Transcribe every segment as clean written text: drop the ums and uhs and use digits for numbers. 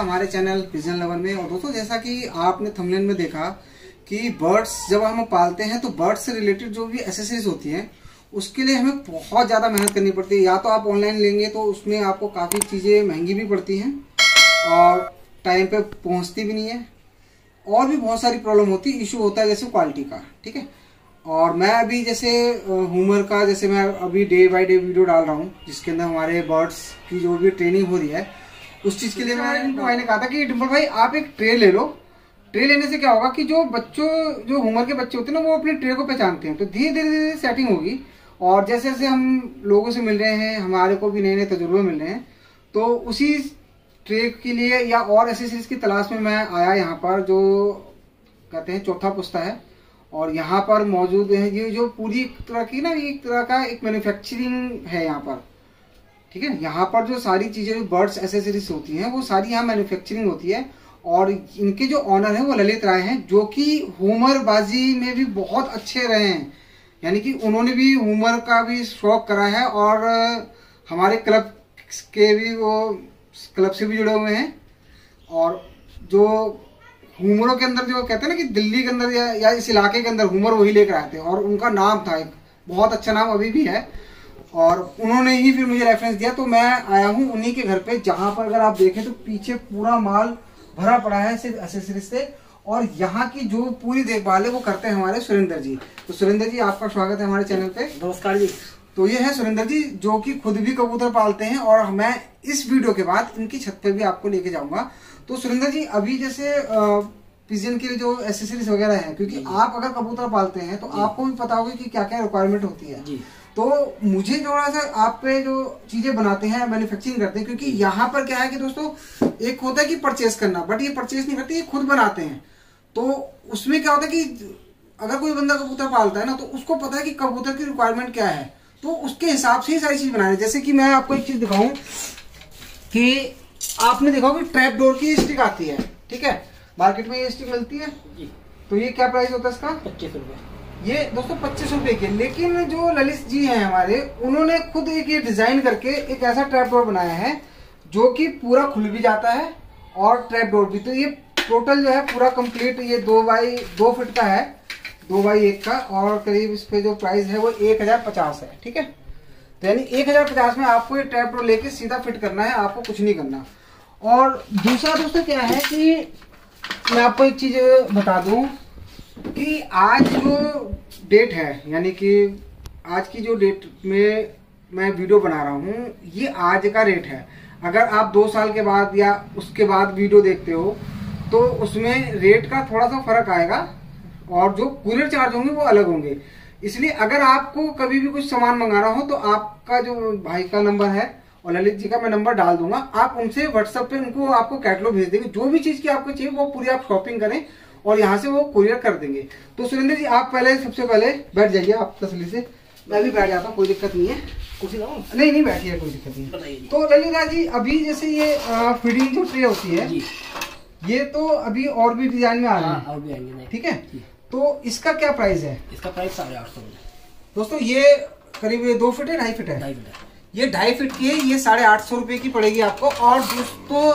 हमारे channel pigeon lover में। और दोस्तों जैसा कि आपने थंबनेल में देखा कि बर्ड्स जब हम पालते हैं तो बर्ड्स से रिलेटेड जो भी एसेसरीज होती हैं उसके लिए हमें बहुत ज़्यादा मेहनत करनी पड़ती है। या तो आप ऑनलाइन लेंगे तो उसमें आपको काफ़ी चीज़ें महंगी भी पड़ती हैं और टाइम पे पहुंचती भी नहीं है, और भी बहुत सारी प्रॉब्लम होती है, इशू होता है जैसे क्वालिटी का। ठीक है, और मैं अभी जैसे ह्यूमर का जैसे मैं अभी डे बाय डे वीडियो डाल रहा हूँ जिसके अंदर हमारे बर्ड्स की जो भी ट्रेनिंग हो रही है उस चीज़ के लिए मैं इनको भाई ने कहा था कि डिम्पल भाई आप एक ट्रे ले लो। ट्रे लेने से क्या होगा कि जो ह्यूमर के बच्चे होते हैं ना वो अपने ट्रे को पहचानते हैं, तो धीरे धीरे सेटिंग होगी। और जैसे जैसे हम लोगों से मिल रहे हैं, हमारे को भी नए नए तजुर्बे मिल रहे हैं, तो उसी ट्रे के लिए या और एसेसरीज की तलाश में मैं आया यहाँ पर, जो कहते हैं चौथा पुस्ता है। और यहाँ पर मौजूद है ये जो पूरी तरह की ना एक तरह का एक मैन्युफैक्चरिंग है यहाँ पर। ठीक है, यहाँ पर जो सारी चीज़ें जो बर्ड्स एसेसरीज होती हैं वो सारी यहाँ मैन्युफैक्चरिंग होती है। और इनके जो ऑनर हैं वो ललित राय हैं, जो कि ह्यूमरबाजी में भी बहुत अच्छे रहे हैं, यानी कि उन्होंने भी ह्यूमर का भी शौक करा है और हमारे क्लब के भी वो क्लब से भी जुड़े हुए हैं। और जो ह्यूमरों के अंदर जो कहते हैं ना कि दिल्ली के अंदर या इस इलाके के अंदर ह्यूमर वही लेकर आए थे, और उनका नाम था एक बहुत अच्छा नाम अभी भी है, और उन्होंने ही फिर मुझे रेफरेंस दिया। तो मैं आया हूँ उन्हीं के घर पे, जहाँ पर अगर आप देखें तो पीछे पूरा माल भरा पड़ा है सिर्फ एसेसरीज से। और यहाँ की जो पूरी देखभाल है वो करते हैं हमारे सुरेंद्र जी। तो सुरेंद्र जी आपका स्वागत है हमारे चैनल पे। नमस्कार जी। तो ये है सुरेंद्र जी जो कि खुद भी कबूतर पालते हैं, और मैं इस वीडियो के बाद इनकी छत पे भी आपको लेके जाऊंगा। तो सुरेंद्र जी अभी जैसे पिजन के जो एसेसरीज वगैरह है, क्योंकि आप अगर कबूतर पालते हैं तो आपको भी पता होगा कि क्या क्या रिक्वायरमेंट होती है जी। तो मुझे थोड़ा सा आप पे जो चीजें बनाते हैं मैन्युफैक्चरिंग करते हैं, क्योंकि यहाँ पर क्या है कि दोस्तों एक होता है कि परचेस करना, बट ये परचेस नहीं करते, ये खुद बनाते हैं। तो उसमें क्या होता है कि अगर कोई बंदा कबूतर पालता है ना तो उसको पता है कि कबूतर की रिक्वायरमेंट क्या है, तो उसके हिसाब से ही सारी चीज बनानी है। जैसे कि मैं आपको एक चीज दिखाऊं कि आपने देखा होगा ट्रैप डोर की स्टिक आती है, ठीक है, मार्केट में ये स्टिक मिलती है जी। तो ये क्या प्राइस होता है इसका? 25 रुपए। ये दोस्तों 25 रुपए के। लेकिन जो ललित जी हैं हमारे, उन्होंने खुद एक ये डिजाइन करके एक ऐसा ट्रैप डोर बनाया है जो कि पूरा खुल भी जाता है और ट्रैप डोर भी। तो ये टोटल जो है पूरा कंप्लीट ये 2x2 फीट का है, 2x1 का, और करीब इस पे जो प्राइस है वो 1050 है। ठीक है, तो यानी 1050 में आपको ये ट्रैप डोर लेके सीधा फिट करना है, आपको कुछ नहीं करना। और दूसरा दोस्तों क्या है कि मैं आपको एक चीज बता दूं कि आज जो डेट है, यानी कि आज की जो डेट में मैं वीडियो बना रहा हूँ, ये आज का रेट है। अगर आप 2 साल के बाद या उसके बाद वीडियो देखते हो तो उसमें रेट का थोड़ा सा फर्क आएगा, और जो कुरियर चार्ज होंगे वो अलग होंगे। इसलिए अगर आपको कभी भी कुछ सामान मंगाना हो तो आपका जो भाई का नंबर है और ललित जी का मैं नंबर डाल दूंगा, आप उनसे व्हाट्सएप पे उनको आपको कैटलॉग भेज देंगे, जो भी चीज की आपको चाहिए वो पूरी आप शॉपिंग करें और यहाँ से वो कुरियर कर देंगे। तो सुरेंद्र जी आप पहले सबसे पहले बैठ जाइए, आप तसल्ली से। मैं भी बैठ जाता हूँ, कोई दिक्कत नहीं है। कुछ नहीं बैठिए, कोई दिक्कत नहीं। तो ललित जी अभी जैसे ये फीडिंग जो ट्रे होती है जी, ये तो अभी और भी डिजाइन में आ रही है, ठीक है। तो इसका क्या प्राइस है? इसका प्राइस 850 दोस्तों। ये करीब 2 फीट है, 2.5 फीट है, ये 2.5 फीट की है, ये 850 रुपए की पड़ेगी आपको। और दोस्तों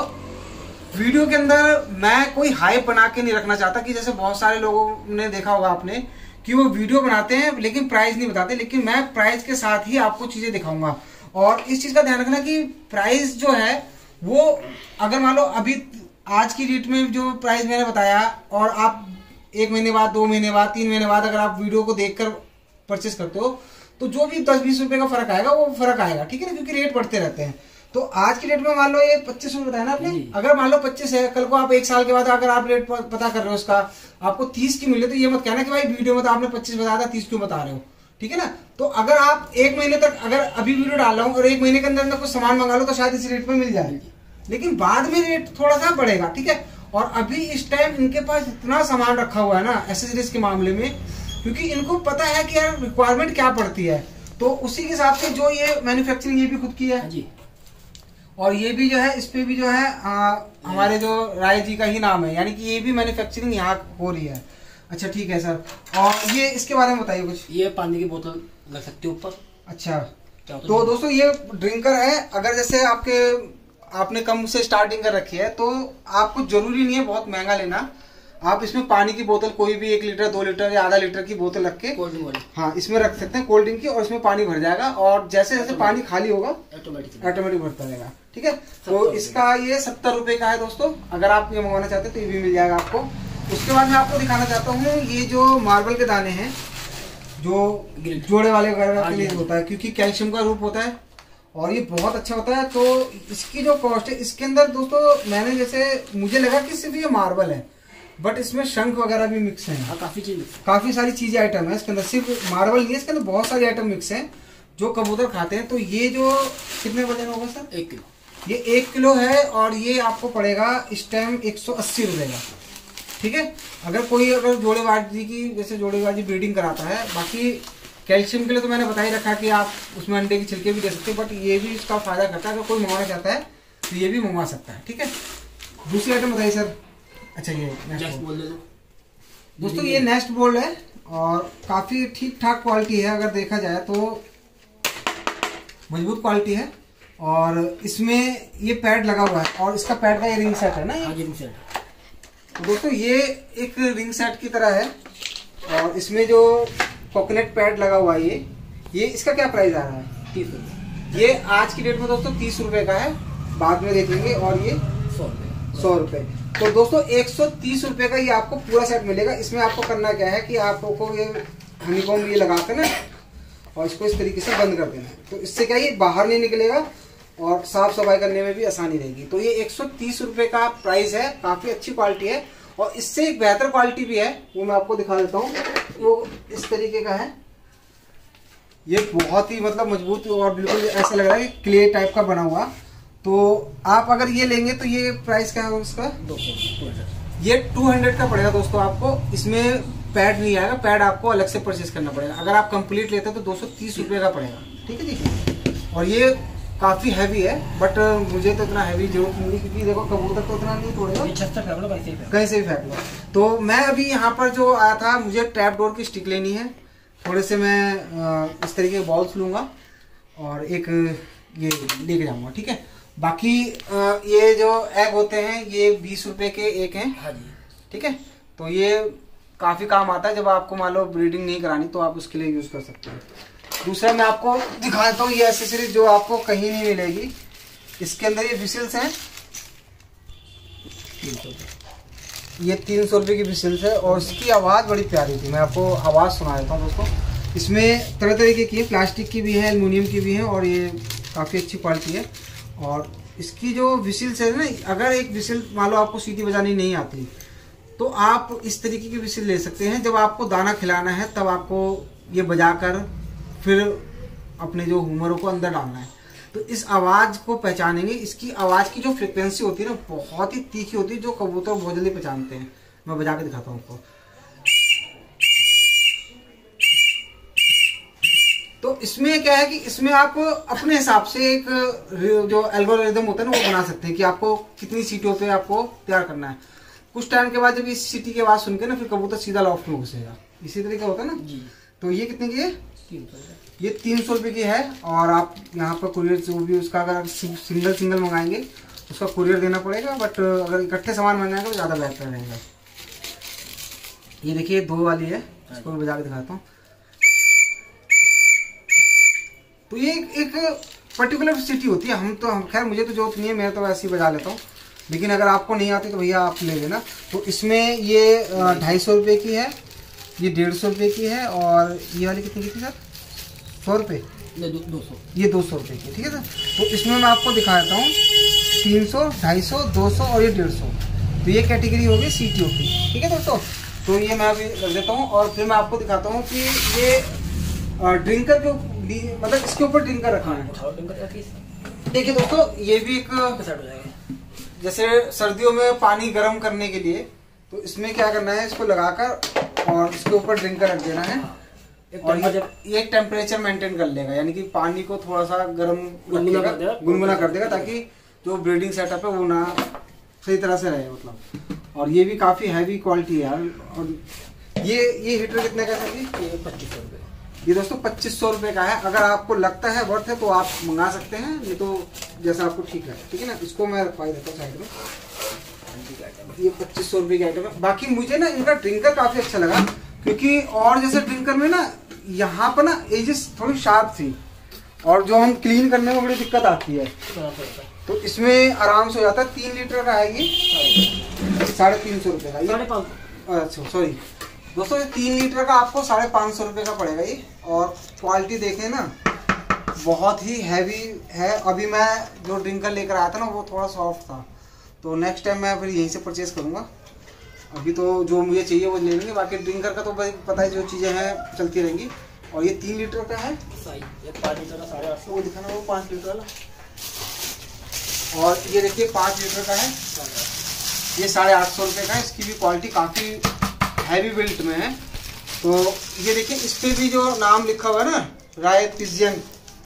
वीडियो के अंदर मैं कोई हाइप बना के नहीं रखना चाहता, कि जैसे बहुत सारे लोगों ने देखा होगा आपने कि वो वीडियो बनाते हैं लेकिन प्राइस नहीं बताते, लेकिन मैं प्राइस के साथ ही आपको चीजें दिखाऊंगा। और इस चीज का ध्यान रखना कि प्राइस जो है वो अगर मान लो अभी आज की डेट में जो प्राइस मैंने बताया, और आप 1 महीने बाद, 2 महीने बाद, 3 महीने बाद अगर आप वीडियो को देखकर परचेस करते हो तो जो भी 10-20 रुपए का फर्क आएगा वो फर्क आएगा, ठीक है ना, क्योंकि रेट बढ़ते रहते हैं। तो आज की डेट में मान लो ये 25 रुपए बताया ना आपने, अगर मान लो 25 है, कल को आप 1 साल के बाद अगर आप रेट पता कर रहे हो उसका आपको 30 की मिले, तो ये मत कहना कि भाई वीडियो में तो आपने 25 बताया था, 30 क्यों बता रहे हो, ठीक है ना। तो अगर आप 1 महीने तक अगर अभी वीडियो डाल रहा हूँ और 1 महीने के अंदर कुछ सामान मंगा लो तो शायद इस रेट में मिल जाएगी, लेकिन बाद में रेट थोड़ा सा बढ़ेगा, ठीक है। और अभी इस टाइम इनके पास इतना सामान रखा हुआ है ना एसेसरीज के मामले में, क्योंकि इनको पता है कि यार रिक्वायरमेंट क्या पड़ती है, तो उसी के हिसाब से जो ये मैन्युफैक्चरिंग ये भी खुद की है जी। और ये भी जो है, इस पे भी जो है हमारे जो राय जी का ही नाम है, यानी कि ये भी मैन्युफैक्चरिंग यहाँ हो रही है। अच्छा ठीक है सर, और ये इसके बारे में बताइए कुछ। ये पानी की बोतल लग सकती है ऊपर। अच्छा, तो दोस्तों ये ड्रिंकर है, अगर जैसे आपके आपने कम से स्टार्टिंग कर रखी है तो आपको जरूरी नहीं है बहुत महंगा लेना। आप इसमें पानी की बोतल कोई भी 1 लीटर 2 लीटर या आधा लीटर की बोतल रख के हाँ इसमें रख सकते हैं कोल्ड ड्रिंक की, और इसमें पानी भर जाएगा और जैसे जैसे पानी खाली होगा ऑटोमेटिक भरता रहेगा। ठीक है, तो इसका ये 70 रुपए का है दोस्तों। अगर आप ये मंगवाना चाहते हैं तो ये भी मिल जाएगा आपको। उसके बाद मैं आपको दिखाना चाहता हूँ ये जो मार्बल के दाने हैं जो जोड़े वाले वगैरह के लिए होता है, क्योंकि कैल्शियम का रूप होता है और ये बहुत अच्छा होता है। तो इसकी जो कॉस्ट है इसके अंदर दोस्तों, मैंने जैसे मुझे लगा कि सिर्फ ये मार्बल है, बट इसमें शंख वगैरह भी मिक्स है, काफी सारी चीजें आइटम है इसके अंदर। सिर्फ मार्बल नहीं है, इसके अंदर बहुत सारे आइटम मिक्स हैं जो कबूतर खाते हैं। तो ये जो कितने वजन होगा सर? 1 किलो। ये 1 किलो है और ये आपको पड़ेगा इस टाइम 180 रुपए का। ठीक है, अगर जोड़ेबाजी की जैसे जोड़ेबाजी ब्रीडिंग कराता है, बाकी कैल्शियम के लिए तो मैंने बता ही रखा कि आप उसमें अंडे की छिलके भी दे सकते हैं, बट ये भी इसका फायदा करता है। अगर कोई मंगवाना चाहता है तो ये भी मंगवा सकता है। ठीक है, दूसरी आइटम बताइए सर। अच्छा, ये नेस्ट बोल दे दोस्तों, ये नेस्ट बोल्ड है और काफी ठीक ठाक क्वालिटी है। अगर देखा जाए तो मजबूत क्वालिटी है और इसमें ये पैड लगा हुआ है और इसका पैड का ये रिंग सेट है ना, ये रिंग सेट। तो दोस्तों ये एक रिंग सेट की तरह है और इसमें जो कोकोनट पैड लगा हुआ है ये इसका क्या प्राइस आ रहा है? 30 रुपये। ये आज की डेट में दोस्तों 30 रुपए का है, बाद में देख लेंगे। और ये 100 रुपए। तो दोस्तों 130 रुपए का ये आपको पूरा सेट मिलेगा। इसमें आपको करना क्या है कि आपको ये हनीकॉम्ब ये लगा कर ना और इसको इस तरीके से बंद कर देना है। तो इससे क्या ये बाहर नहीं निकलेगा और साफ सफाई करने में भी आसानी रहेगी। तो ये 130 रुपए का प्राइस है, काफी अच्छी क्वालिटी है। और इससे एक बेहतर क्वालिटी भी है, वो मैं आपको दिखा देता हूँ। वो इस तरीके का है, ये बहुत ही मतलब मजबूत और बिल्कुल ऐसा लग रहा है क्ले टाइप का बना हुआ। तो आप अगर ये लेंगे तो ये प्राइस क्या है उसका? 200। ये 200 का पड़ेगा दोस्तों आपको। इसमें पैड नहीं आएगा, पैड आपको अलग से परचेज करना पड़ेगा। अगर आप कंप्लीट लेते हैं तो 230 रुपए का पड़ेगा। ठीक है जी। और ये काफी हैवी है, बट मुझे तो इतना हैवी जरूरत नहीं, क्योंकि देखो कबूतर तो इतना नहीं तोड़ेगा, कहीं से भी फेंक लो। तो मैं अभी यहाँ पर जो आया था, मुझे ट्रैप डोर की स्टिक लेनी है। थोड़े से मैं इस तरीके के बॉल्स लूंगा और एक ये लेके जाऊंगा। ठीक है, बाकी ये जो एग होते हैं ये 20 रुपए के एक हैं। हाँ जी। ठीक है, तो ये काफी काम आता है। जब आपको मान लो ब्रीडिंग नहीं करानी तो आप उसके लिए यूज कर सकते हैं। दूसरा मैं आपको दिखा देता हूँ ये एक्सेसरीज जो आपको कहीं नहीं मिलेगी। इसके अंदर ये विसिल्स हैं, ये 300 रुपए की विसिल्स है और इसकी आवाज़ बड़ी प्यारी थी। मैं आपको आवाज़ सुना देता हूँ दोस्तों। इसमें तरह तरीके की है, प्लास्टिक की भी है, एल्युमिनियम की भी है और ये काफ़ी अच्छी क्वालिटी है। और इसकी जो विसिल्स है ना, अगर एक विसिल मान लो आपको सीटी बजानी नहीं आती तो आप इस तरीके की विसिल ले सकते हैं। जब आपको दाना खिलाना है तब आपको ये बजाकर फिर अपने जो हुमरों को अंदर डालना है। तो इस आवाज़ को पहचानेंगे। इसकी आवाज़ की जो फ्रिक्वेंसी होती है ना, बहुत ही तीखी होती है, जो कबूतर बहुत जल्दी पहचानते हैं। मैं बजा के दिखाता हूँ आपको। तो इसमें क्या है कि इसमें आप अपने हिसाब से एक जो एल्गोरिदम होता है ना वो बना सकते हैं कि आपको कितनी सीटों पे आपको तैयार करना है। कुछ टाइम के बाद जब इस सीटी की आवाज़ सुन के ना फिर कबूतर सीधा लॉफ्ट में घुसेगा। इसी तरीके होता है ना जी। तो ये कितने की है? 300। ये 300 रुपये की है। और आप यहाँ पर कुरियर जो भी उसका अगर सिंगल मंगाएंगे उसका कुरियर देना पड़ेगा, बट अगर इकट्ठे सामान मंगाएंगे तो ज़्यादा बेहतर रहेगा। ये देखिए 2 वाली है, इसको मैं बजा के दिखाता हूँ। तो ये एक पर्टिकुलर सिटी होती है। हम तो खैर मुझे तो जरूरत नहीं है, मैं तो ऐसे ही बजा लेता हूँ, लेकिन अगर आपको नहीं आती तो भैया आप ले लेना। तो इसमें ये 250 रुपये की है, ये 150 रुपये की है और ये वाली कितनी की थी सर? 100 रुपये? 200। ये 200 रुपये की। ठीक है सर। तो इसमें मैं आपको दिखा देता हूँ 300, 250, 200 और ये 150। तो ये कैटेगरी होगी सीटीओ की। ठीक है दोस्तों, तो ये मैं अभी रख देता हूँ और फिर मैं आपको दिखाता हूँ कि ये ड्रिंकर जो मतलब इसके ऊपर ड्रिंकर रखा है। देखिए दोस्तों, ये भी एक जैसे सर्दियों में पानी गर्म करने के लिए, तो इसमें क्या करना है, इसको लगाकर और इसके ऊपर ड्रिंकर रख देना है और ये टेम्परेचर मेंटेन कर लेगा, यानी कि पानी को थोड़ा सा गर्म गुनगुना कर देगा ताकि जो ब्रीडिंग सेटअप है वो ना सही तरह से रहे मतलब। और ये भी काफी हैवी क्वालिटी है यार। और ये हीटर कितने का है? ये 2500 रुपये। ये दोस्तों 2500 रुपए का है। अगर आपको लगता है वर्थ है तो आप मंगा सकते हैं, नहीं तो जैसा आपको ठीक है, ठीक है ना। इसको मैं रखवा देता हूँ साइड में। ये 2500 रुपए की आइटम है। बाकी मुझे ना इनका ड्रिंकर काफी अच्छा लगा, क्योंकि और जैसे ड्रिंकर में ना यहाँ पर ना एजेस थोड़ी शार्प थी, और जो हम क्लीन करने में बड़ी दिक्कत आती है, तो इसमें आराम से हो जाता है। 3 लीटर का है ये, 350 रुपए का ये। अच्छा सॉरी दोस्तों, ये 3 लीटर का आपको 550 रुपए का पड़ेगा ये। और क्वालिटी देखें ना, बहुत ही हैवी है। अभी मैं जो ड्रिंकर लेकर आया था ना वो थोड़ा सॉफ्ट था, तो नेक्स्ट टाइम मैं फिर यहीं से परचेज करूंगा। अभी तो जो मुझे चाहिए वो ले लेंगे, बाकी ड्रिंकर का तो पता है जो चीज़ें हैं चलती रहेंगी। और ये 3 लीटर का है, ये 5 लीटर का 850, वो दिखाना, वो 5 लीटर वाला। और ये देखिए 5 लीटर का है, ये 850 रुपये का है। इसकी भी क्वालिटी काफ़ी हैवी बिल्ट में है। तो ये देखिए इस पे भी जो नाम लिखा हुआ है ना, राय पिजियन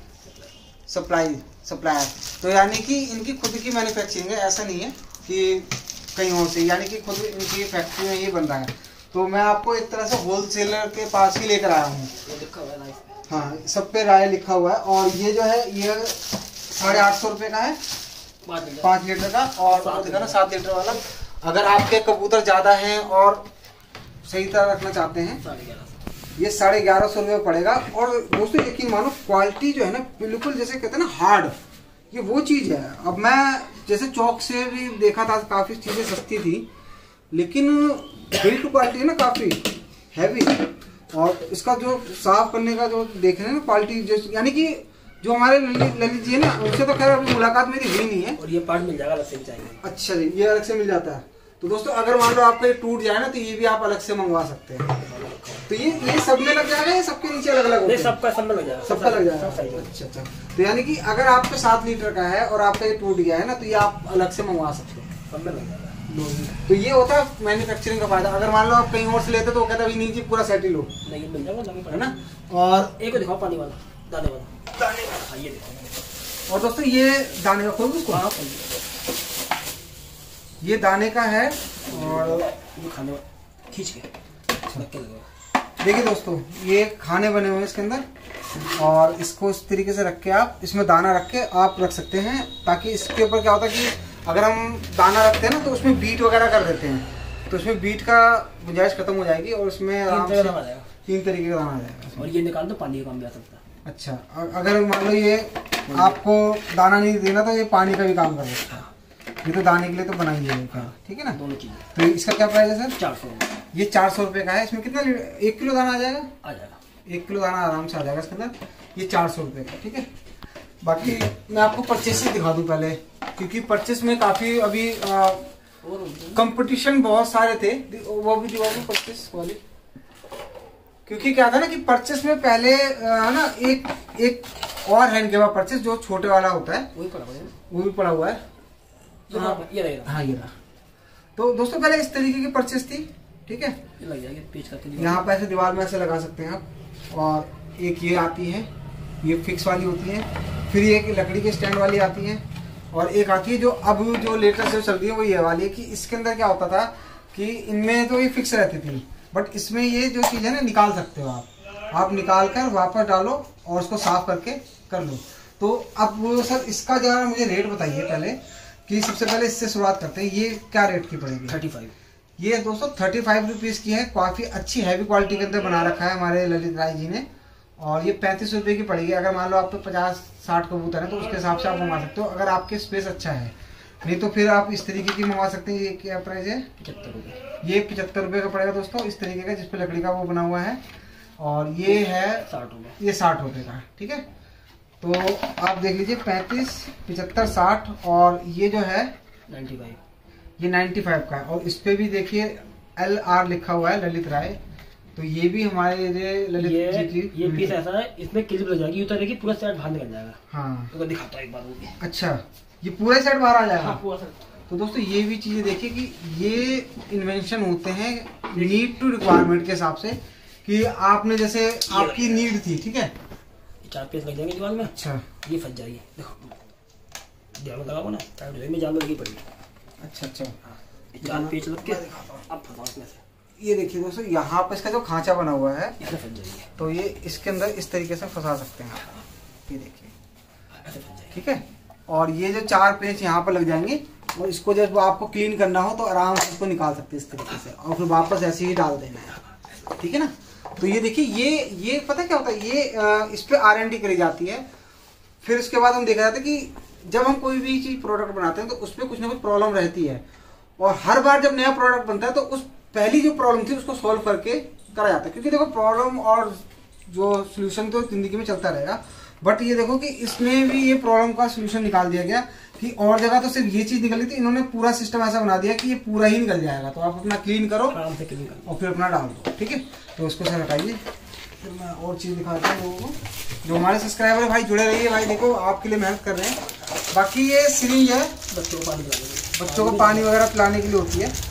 सप्लायर, तो यानी कि इनकी खुद की मैन्युफैक्चरिंग है, ऐसा नहीं है कि कहीं और से, यानी कि खुद इनकी फैक्ट्री में ये बन रहा है। तो मैं आपको एक तरह से होलसेलर के पास ही लेकर आया हूँ। हाँ, सब पे राय लिखा हुआ है। और ये जो है ये 850 रुपये का है, 5 लीटर का। और देखा ना 7 लीटर वाला। अगर आपके कबूतर ज्यादा हैं और सही तरह रखना चाहते हैं, ये 1150 रुपये पड़ेगा। और दोस्तों यकीन मानो, क्वालिटी जो है ना बिल्कुल जैसे कहते हैं ना हार्ड, ये वो चीज है। अब मैं जैसे चौक से भी देखा था, काफी चीजें सस्ती थी, लेकिन बिल्ड क्वालिटी है ना काफी हैवी। और इसका जो साफ करने का जो देख रहे हैं ना क्वालिटी, जो यानी कि जो हमारे ललित जी है ना, उनसे तो खैर अभी मुलाकात मेरी हुई नहीं है। और ये पार्ट मिल जाएगा अलग से चाहिए। अच्छा जी, ये अलग से मिल जाता है। तो दोस्तों अगर मान लो आपका ये टूट जाए ना, तो ये भी आप अलग से मंगवा सकते हैं। तो ये सब में लग जाएगा या सबके नीचे अलग अलग? सबका सब में लग जाएगा, सबका लग जाएगा। अच्छा। तो यानी कि अगर आपका 7 लीटर का है और आपका ये टूट गया है ना, तो ये आप अलग से मंगवा सकते हैं, सब में लग जाएगा। तो ये होता है मैन्युफैक्चरिंग का फायदा। अगर मान लो आप कहीं और से लेते तो वो कहता है नहीं जी पूरा सेट ही लो, नहीं मिल जाएगा, है ना। और एक दिखाओ पानी वाला, दाने वाला, ये देखो। और दोस्तों ये दाने का खोल उसको, ये दाने का है। और ये खाने वाला खींच के देखिए दोस्तों, ये खाने बने हुए हैं इसके अंदर। और इसको इस तरीके से रख के आप इसमें दाना रख के आप रख सकते हैं, ताकि इसके ऊपर क्या होता है कि अगर हम दाना रखते हैं ना तो उसमें बीट वगैरह कर देते हैं, तो उसमें बीट का गुंजाइश खत्म हो जाएगी और उसमें आराम से 3 तरीके का दाना आ जाएगा। और ये निकाल दो, पानी का काम भी आ सकता है। अच्छा, अगर मान लो ये आपको दाना नहीं देना तो ये पानी का भी काम कर सकता है। ये तो दाने के लिए तो बनाई है, ठीक है ना, दोनों चीजें। तो इसका क्या प्राइस है सर? 400। ये 400 रुपये का है। इसमें कितना 1 किलो दाना आ जाएगा? आ जाएगा, 1 किलो दाना आराम से आ जाएगा इसके अंदर। ये 400 रुपये का, ठीक है। बाकी मैं आपको परचेस दिखा दूं पहले, क्योंकि परचेस में काफी अभी कंपटीशन बहुत सारे थे, वो भी दिखा दूं परचेस वाले। क्योंकि क्या था ना कि परचेस में पहले ना एक और हैंड के बाद परचेस जो छोटे वाला होता है वो भी पड़ा हुआ है। ये रहेगा। हाँ, ये रहा। तो दोस्तों पहले इस तरीके की परचेस थी, ठीक है। ये लग जाएगी पेच करके, यहाँ पे ऐसे दीवार में ऐसे लगा सकते हैं आप। और एक ये आती है, ये फिक्स वाली होती है। फिर ये लकड़ी के स्टैंड वाली आती है। और एक आती है जो अब जो लेटेस्ट जो चल रही है वो ये वाली है, कि इसके अंदर क्या होता था कि इनमें तो ये फिक्स रहती थी, बट इसमें ये जो चीज़ है ना निकाल सकते हो आप निकाल कर वापस डालो और उसको साफ करके कर लो। तो अब सर इसका जरा मुझे रेट बताइए पहले, कि सबसे पहले इससे शुरुआत करते हैं। ये क्या रेट की पड़ेगी? 35। ये दोस्तों 35 रुपीज़ की है। काफ़ी अच्छी हैवी क्वालिटी के अंदर बना रखा है हमारे ललित राय जी ने। और ये 35 रुपये की पड़ेगी। अगर मान लो आप तो 50-60 कबूतर है तो उसके हिसाब से आप मंगवा सकते हो, अगर आपके स्पेस अच्छा है। नहीं तो फिर आप इस तरीके की मंगवा सकते हैं। ये क्या प्राइस है? 75 रुपये। ये 75 रुपये का पड़ेगा दोस्तों, इस तरीके का, जिसपे लकड़ी का वो बना हुआ है। और ये है 60 रुपये। ये 60 रुपये का, ठीक है। तो आप देख लीजिए 35, 75, 60। और ये जो है 95, ये 95 का है। और इस पे भी देखिए LR लिखा हुआ है, ललित राय। तो ये भी हमारे ललित जी की। ये पीस ऐसा है, इसमें क्लिप लग जाएगी, उतर देखिए पूरा सेट बाहर निकल जाएगा। हाँ, तो दिखाता हूँ एक बार वो भी। अच्छा, ये पूरा सेट बाहर आ जाएगा? हाँ, पूरा सेट। तो दोस्तों ये भी चीजें देखिए कि ये इन्वेंशन होते हैं नीड टू रिक्वायरमेंट के हिसाब से, कि आपने जैसे आपकी नीड थी, ठीक है। 4 पीस लग जाएंगे दीवार में। अच्छा, ये फंस जाएगी, देखो ध्यान लगाओ ना, टाइट हो जाएगी, में जान लगी पड़ेगी। अच्छा। ये 4 पीस लग के अब फंसाओ इसमें से। ये देखिए दोस्तों, यहाँ पर इसका जो खांचा बना हुआ है इसमें फंस जाएगी, तो ये इसके अंदर इस तरीके से फंसा सकते हैं आप। ये देखिए, ऐसे फंस जाएगी। ठीक है। और ये जो 4 पेच यहाँ पर लग जाएंगे और इसको जब आपको क्लीन करना हो तो आराम से इसको निकाल सकते हैं इस तरीके से, और फिर वापस ऐसे ही डाल देना है, ठीक है ना। तो ये देखिए, ये पता क्या होता है, ये इस पे R&D करी जाती है। फिर उसके बाद हम देखा जाता है कि जब हम कोई भी चीज प्रोडक्ट बनाते हैं तो उसमें कुछ ना कुछ प्रॉब्लम रहती है, और हर बार जब नया प्रोडक्ट बनता है तो उस पहली जो प्रॉब्लम थी उसको सॉल्व करके करा जाता है। क्योंकि देखो, प्रॉब्लम और जो सोल्यूशन तो जिंदगी में चलता रहेगा, बट ये देखो कि इसमें भी ये प्रॉब्लम का सोल्यूशन निकाल दिया गया कि और जगह तो सिर्फ ये चीज निकली थी, इन्होंने पूरा सिस्टम ऐसा बना दिया कि ये पूरा ही निकल जाएगा। तो आप अपना क्लीन करो आराम से क्लीन करो और फिर अपना डाल दो, ठीक है। तो उसको सर हटाइए, फिर मैं और चीज दिखाता हूँ लोगों को। जो हमारे सब्सक्राइबर है भाई, जुड़े रहिए भाई, देखो आपके लिए मेहनत कर रहे हैं। बाकी ये सिरिंज है, बच्चों को पानी पिलाने, बच्चों को पानी वगैरह पिलाने के लिए होती है।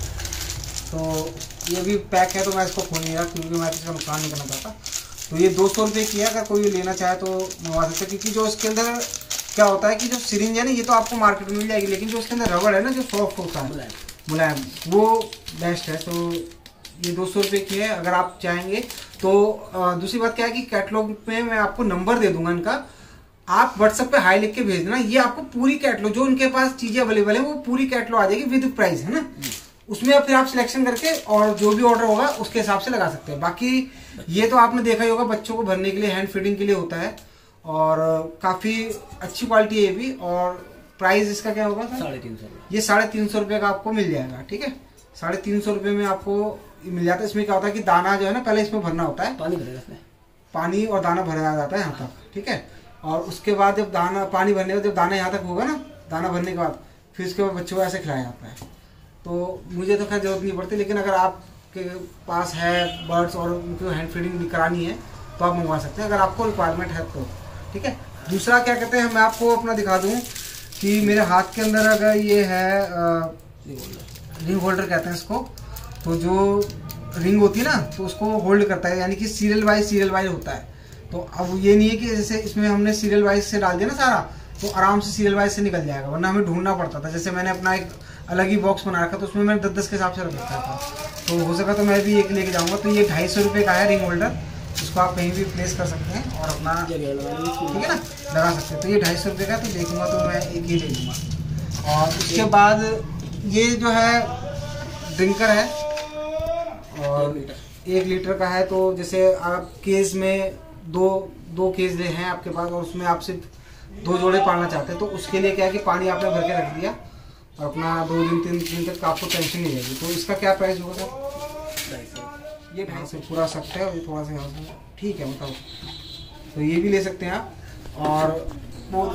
तो ये भी पैक है, तो मैं इसको खोल नहीं रहा क्योंकि मैं इसका नुकसान नहीं करना चाहता। तो ये 200 रुपये की है, अगर कोई लेना चाहे तो मंगवा सकते हैं। क्योंकि जो इसके अंदर क्या होता है कि जो सिरिंज है ना, ये तो आपको मार्केट में मिल जाएगी, लेकिन जो इसके अंदर रबड़ है ना, जो सॉफ्ट होता है मुलायम, वो बेस्ट है। तो ये 200 रुपये की है, अगर आप चाहेंगे तो। दूसरी बात क्या है कि कैटलॉग में मैं आपको नंबर दे दूंगा इनका, आप व्हाट्सएप पे हाई लिख के भेज देना। ये आपको पूरी कैटलॉग, जो उनके पास चीजें अवेलेबल है, वो पूरी कैटलॉग आ जाएगी विद प्राइस, है ना। उसमें अब फिर आप सिलेक्शन करके और जो भी ऑर्डर होगा उसके हिसाब से लगा सकते हैं। बाकी ये तो आपने देखा ही होगा, बच्चों को भरने के लिए, हैंड फीडिंग के लिए होता है, और काफी अच्छी क्वालिटी है ये भी। और प्राइस इसका क्या होगा सर? 350। ये 350 रुपये का आपको मिल जाएगा, ठीक है। 350 रुपये में आपको मिल जाता है। इसमें क्या होता है कि दाना जो है ना, पहले इसमें भरना होता है, पानी भरेगा इसमें, पानी और दाना भरा जाता है यहाँ तक, ठीक है। और उसके बाद जब दाना, पानी भरने के बाद जब दाना यहाँ तक होगा ना, दाना भरने के बाद फिर उसके बाद बच्चों को ऐसे खिलाया जाता है। तो मुझे तो खैर जरूरत नहीं पड़ती, लेकिन अगर आपके पास है बर्ड्स और उनको हैंड फीडिंग भी करानी है तो आप मंगवा सकते हैं, अगर आपको रिक्वायरमेंट है तो, ठीक है। दूसरा क्या कहते हैं, मैं आपको अपना दिखा दूं कि मेरे हाथ के अंदर अगर ये है रिंग होल्डर कहते हैं इसको। तो जो रिंग होती है ना, तो उसको होल्ड करता है, यानी कि सीरियल वाइज होता है। तो अब ये नहीं है कि जैसे इसमें हमने सीरियल वाइज से डाल दिया ना सारा, तो आराम से सीरियल वाइज से निकल जाएगा, वरना हमें ढूंढना पड़ता था। जैसे मैंने अपना एक अलग ही बॉक्स बना रखा, तो उसमें मैंने 10-10 के हिसाब से रख रखा था। तो हो सका तो मैं भी एक लेके जाऊंगा। तो ये 250 रुपये का है रिंग होल्डर, उसको आप कहीं भी प्लेस कर सकते हैं और अपना, ठीक है ना, लगा सकते हैं। तो ये 250 रुपये का, तो देखूंगा तो मैं एक ही ले लूँगा। और उसके बाद ये जो है ड्रिंकर है, और 1 लीटर का है। तो जैसे आप केज में दो केज हैं आपके पास, और उसमें आप सिर्फ 2 जोड़े पालना चाहते हैं, तो उसके लिए क्या है कि पानी आपने भर के रख दिया और अपना 2 दिन 3 दिन तक आपको टेंशन नहीं रहेगी। तो इसका क्या प्राइस होगा सर? ये 250 पूरा सकता है, और ये थोड़ा सा यहाँ से, ठीक है, बताओ। तो ये भी ले सकते हैं आप। और बहुत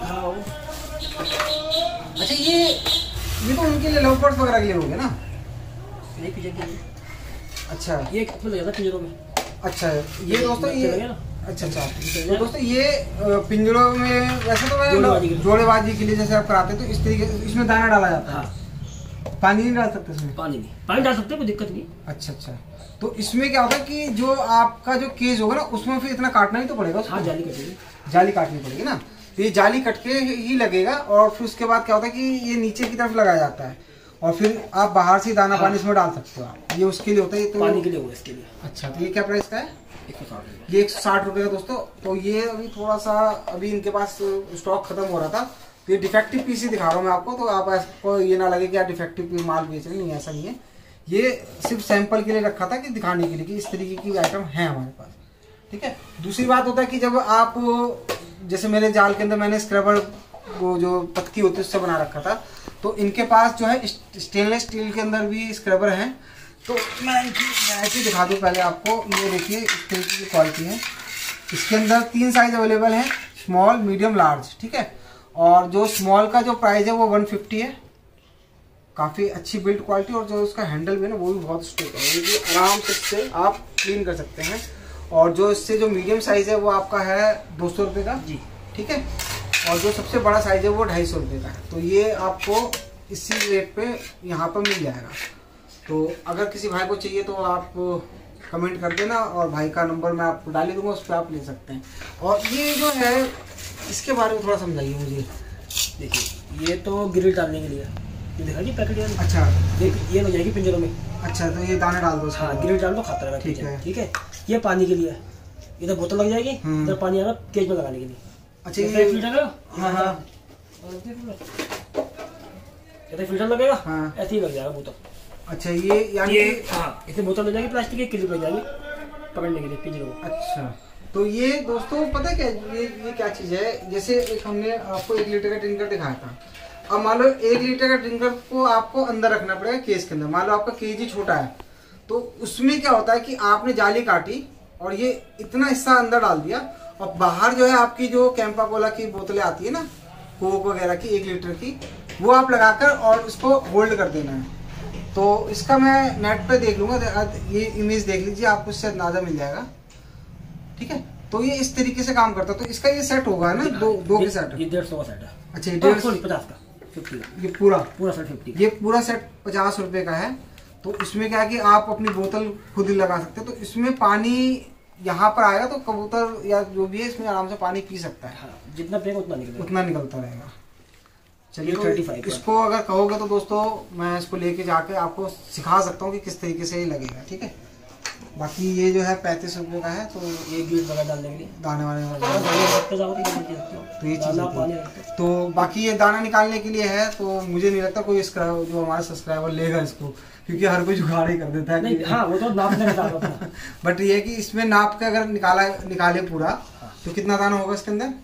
अच्छा, ये तो उनके लिए लव बर्ड्स वगैरह के लिए हो गया ना, नहीं पिजन के लिए। अच्छा, ये कितना लगा था पिंजरों में? अच्छा, ये दोस्तों ये, अच्छा, तो दोस्तों ये पिंजरों में वैसे तो मैं जोड़ेबाजी के लिए जैसे आप कराते हैं, तो इस तरीके से इसमें दाना डाला जाता है। पानी नहीं डाल सकते इसमें? पानी डाल सकते हैं, कोई दिक्कत नहीं। अच्छा, तो इसमें क्या होता है कि जो आपका जो केज होगा ना, उसमें फिर इतना काटना ही तो पड़ेगा। हाँ, जाली काटनी पड़ेगी ना, तो ये जाली कट के ही लगेगा। और फिर उसके बाद क्या होता है कि ये नीचे की तरफ लगाया जाता है, और फिर आप बाहर से दाना पानी इसमें डाल सकते हो आप। ये उसके लिए होता है, तो पानी के लिए होगा इसके लिए। अच्छा, तो ये क्या प्राइस का है? 160। ये 160 रुपये का दोस्तों। तो ये अभी थोड़ा सा, अभी इनके पास स्टॉक खत्म हो रहा था, तो ये डिफेक्टिव पीस ही दिखा रहा हूँ मैं आपको। तो आप आपको ये ना लगे कि आप डिफेक्टिव माल बेच रहे हैं, नहीं, ऐसा नहीं है। ये सिर्फ सैंपल के लिए रखा था, कि दिखाने के लिए कि इस तरीके की आइटम है हमारे पास, ठीक है। दूसरी बात होता है कि जब आप, जैसे मेरे जाल के अंदर मैंने स्क्रबर, वो जो पत्ती होती है उससे बना रखा था, तो इनके पास जो है स्टेनलेस स्टील के अंदर भी स्क्रबर हैं। तो मैं इनकी वैरायटी दिखा दूँ पहले आपको। ये देखिए, इस तरीके की क्वालिटी है। इसके अंदर 3 साइज अवेलेबल हैं, स्मॉल, मीडियम, लार्ज, ठीक है। और जो स्मॉल का जो प्राइस है वो 150 है, काफ़ी अच्छी बिल्ड क्वालिटी। और जो उसका हैंडल भी है ना, वो भी बहुत स्टिक है, ये आराम से आप क्लीन कर सकते हैं। और जो इससे जो मीडियम साइज है वो आपका है 200 रुपये का जी, ठीक है। और जो सबसे बड़ा साइज है वो 250 रुपये का है। तो ये आपको इसी रेट पे यहाँ पर मिल जाएगा। तो अगर किसी भाई को चाहिए तो आप कमेंट कर देना, और भाई का नंबर मैं आपको डाल दूंगा, उस पर आप ले सकते हैं। और ये जो है, इसके बारे में थोड़ा समझाइए मुझे। देखिए, ये तो ग्रिल डालने के लिए, ये देखा जी पैकेट। अच्छा, ये हो जाएगी पिंजरों में, अच्छा, तो ये दाने डाल दो। हाँ, गिरी डाल दो, खाता रहेगा। ठीक है, ठीक है। ये पानी के लिए, इधर बोतल लग जाएगी, इधर पानी आएगा केज में लगाने के लिए। अच्छा, ये फिल्टर, हाँ, फिल्टर लगेगा, हाँ, ऐसे ही लग जाएगा बोतल। अच्छा, ये यानी हाँ, इसे बोतल लग जाएगी प्लास्टिक की, क्लिप लग जाएगी पकड़ने के लिए पिंजरे को। अच्छा, तो ये दोस्तों पता है क्या, ये क्या चीज है, जैसे एक हमने आपको 1 लीटर का ड्रिंकर दिखाया था। अब मान लो 1 लीटर का ड्रिंकर को आपको अंदर रखना पड़ेगा केस के अंदर। मान लो आपका केज ही छोटा है, तो उसमें क्या होता है कि आपने जाली काटी और ये इतना हिस्सा अंदर डाल दिया, और बाहर जो है आपकी जो कैंपा कोला की बोतलें आती है ना, कोक वगैरह की 1 लीटर की, वो आप लगाकर और इसको होल्ड कर देना है। तो इसका मैं नेट पे देख लूंगा, ये इमेज देख लीजिए, आपको इससे अंदाजा मिल जाएगा। ठीक है, तो ये इस तरीके से काम करता है। तो इसका ये सेट होगा ना, दो के सेट। ये 150 का सेट है। अच्छा, 50 का 50 का, ये पूरा सेट 50। ये पूरा सेट 50 रुपए का है। तो इसमें क्या है कि आप अपनी बोतल खुद ही लगा सकते हो। तो इसमें पानी यहाँ पर आएगा तो कबूतर या जो भी है इसमें आराम से पानी पी सकता है। हाँ, जितना पिएगा उतना निकलता रहेगा। चलिए, 35 इसको अगर कहोगे तो दोस्तों मैं इसको लेके जाके आपको सिखा सकता हूँ कि किस तरीके से ये लगेगा। ठीक है, बाकी ये जो है 35 रुपए का है। तो ये बीज वगैरह डालने के लिए दाने वाने तो ये चीज, तो बाकी ये दाना निकालने के लिए है। तो मुझे नहीं लगता कोई इसका जो हमारा सब्सक्राइबर लेगा इसको, क्योंकि हर कोई जुगाड़ ही कर देता है। नहीं, हाँ, वो तो नापने का बट ये है कि इसमें नाप के अगर निकाले पूरा, तो कितना दाना होगा इसके अंदर?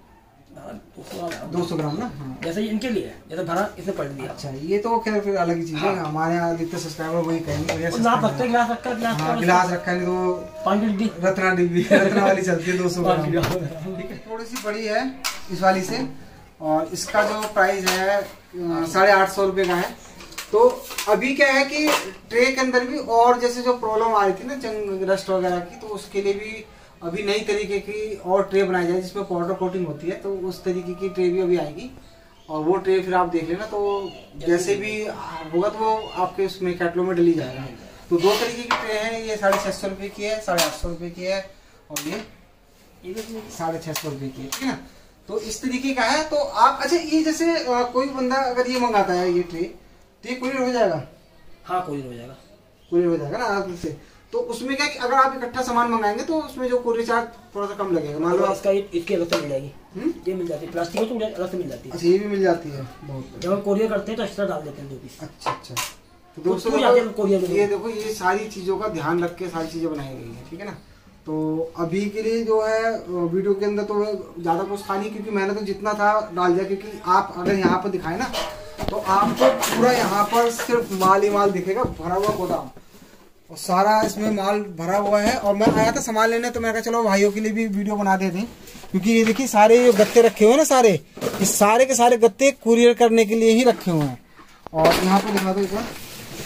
200 ग्राम ना। हाँ, जैसे इनके लिए जैसे भरा इसने पलट दिया। अच्छा, ये तो खैर फिर अलग ही चीज है। हमारे यहाँ अधिकतर सब्सक्राइबर वही कहेंगे गिलास रखा, गिलास रखा नहीं तो 5 डिब्बी रत्ना वाली चलती है 200 ग्राम। ठीक है, थोड़ी सी बड़ी है इस वाली से, और इसका जो प्राइस है 850 रुपए का है। तो अभी क्या है कि ट्रे के अंदर भी और जैसे जो प्रॉब्लम आ रही थी ना जंग रस्ट वगैरह की, तो उसके लिए भी अभी नई तरीके की और ट्रे बनाई जाए जिसमें पाउडर कोटिंग होती है। तो उस तरीके की ट्रे भी अभी आएगी, और वो ट्रे फिर आप देख लेना। तो जैसे भी होगा तो वो आपके उसमें कैटलॉग में डली जाएगा। तो 2 तरीके की ट्रे है, ये 650 रुपए की है, 850 रुपए की है, और ये 650 रुपए की है। ठीक है ना, तो इस तरीके का है। तो आप अच्छा, ये जैसे कोई बंदा अगर ये मंगाता है ये ट्रे, तो ये कुरियर हो जाएगा? हाँ, कुरियर हो जाएगा, कुरियर हो जाएगा ना आपसे। तो उसमें क्या कि अगर आप इकट्ठा सामान मंगाएंगे तो उसमें जो कुरियर चार्ज थोड़ा सा कम लगेगा। मान लो इसका इसके अलग से मिल जाएगी, ये मिल जाती है प्लास्टिक तो अलग से मिल जाती है। अच्छा, ये भी मिल जाती है। बहुत जब हम कोरियर करते हैं तो एक्स्ट्रा डाल देते हैं 2 पीस। अच्छा, तो दोस्तों ये देखो, ये सारी चीजों का ध्यान रख के सारी चीजें बनाई गई है। ठीक है ना, तो अभी के लिए जो है वीडियो के अंदर तो ज्यादा कुछ था नहीं, क्योंकि मैंने तो जितना था डाल दिया। क्योंकि आप अगर यहाँ पर दिखाए ना, तो आपको पूरा यहाँ पर सिर्फ माल ही माल दिखेगा, भरा हुआ गोदाम, और सारा इसमें माल भरा हुआ है। और मैं आया था सामान लेने, तो मैं कहा चलो भाइयों के लिए भी वीडियो बना देते हैं, क्योंकि ये देखिए सारे ये गत्ते रखे हुए हैं ना, सारे इस सारे के सारे गत्ते कुरियर करने के लिए ही रखे हुए हैं। और यहाँ पे दिखा दो एक बार,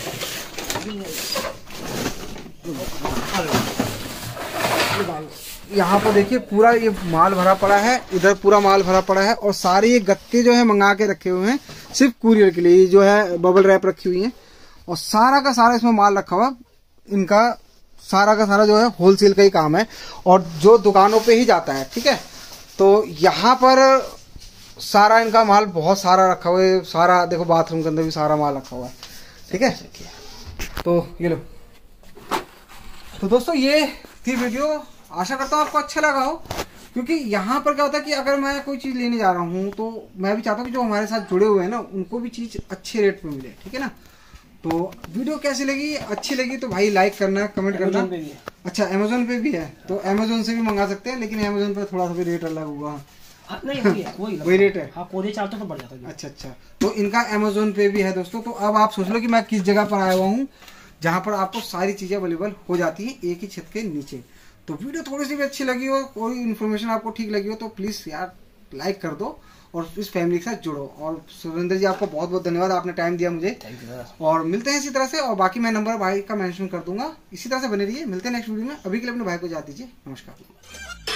यहाँ पर देखिए पूरा ये माल भरा पड़ा है, इधर पूरा माल भरा पड़ा है, और सारे ये गत्ते जो है मंगा के रखे हुए हैं सिर्फ कुरियर के लिए। ये जो है बबल रैप रखी हुई है, और सारा का सारा इसमें माल रखा हुआ। इनका सारा का सारा जो है होलसेल का ही काम है, और जो दुकानों पे ही जाता है। ठीक है, तो यहाँ पर सारा इनका माल बहुत सारा रखा हुआ है। सारा देखो, बाथरूम के अंदर भी सारा माल रखा हुआ है। ठीक है, तो ये लो। तो दोस्तों ये थी वीडियो, आशा करता हूँ आपको अच्छा लगा हो। क्योंकि यहाँ पर क्या होता है कि अगर मैं कोई चीज लेने जा रहा हूँ, तो मैं भी चाहता हूँ कि जो हमारे साथ जुड़े हुए हैं ना, उनको भी चीज अच्छे रेट पे मिले। ठीक है ना, तो वीडियो कैसी लगी, अच्छी लगी तो भाई लाइक करना, कमेंट करना। अच्छा, अमेजोन पे भी है, तो अमेजोन से भी मंगा सकते हैं, लेकिन अमेजोन पे थोड़ा सा भी रेट अलग होगा। नहीं, वही रेट है। हाँ, कोरियर चार्ज तो बढ़ जाता है। अच्छा, तो इनका अमेजोन पे भी है दोस्तों। तो अब आप सोच लो कि मैं किस जगह पर आया हुआ हूँ, जहाँ पर आपको सारी चीजें अवेलेबल हो जाती है एक ही छत के नीचे। तो वीडियो थोड़ी सी भी अच्छी लगी हो, कोई इन्फॉर्मेशन आपको ठीक लगी हो, तो प्लीज यार लाइक कर दो और इस फैमिली के साथ जुड़ो। और सुरेंद्र जी, आपको बहुत बहुत धन्यवाद, आपने टाइम दिया मुझे। और मिलते हैं इसी तरह से, और बाकी मैं नंबर भाई का मेंशन कर दूंगा। इसी तरह से बने रहिए, मिलते हैं नेक्स्ट वीडियो में। अभी के लिए अपने भाई को जा दीजिए, नमस्कार।